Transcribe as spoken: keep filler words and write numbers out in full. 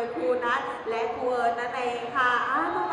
ยครูนัทและครูเอิร์ธนั่นเองค่ะน้